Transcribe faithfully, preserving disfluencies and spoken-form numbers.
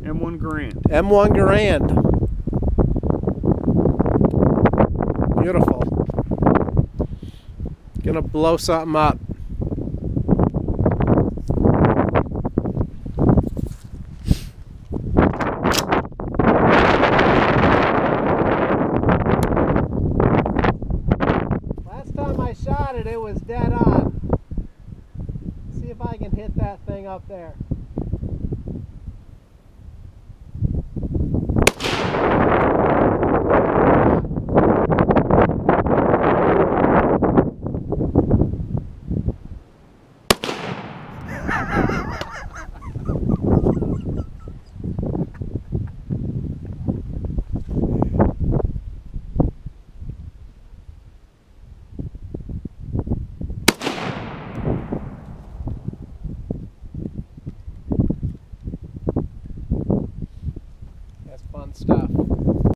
M one Garand. M one Garand. Beautiful. Gonna blow something up. Last time I shot it, it was dead on. See if I can hit that thing up there. That's fun stuff.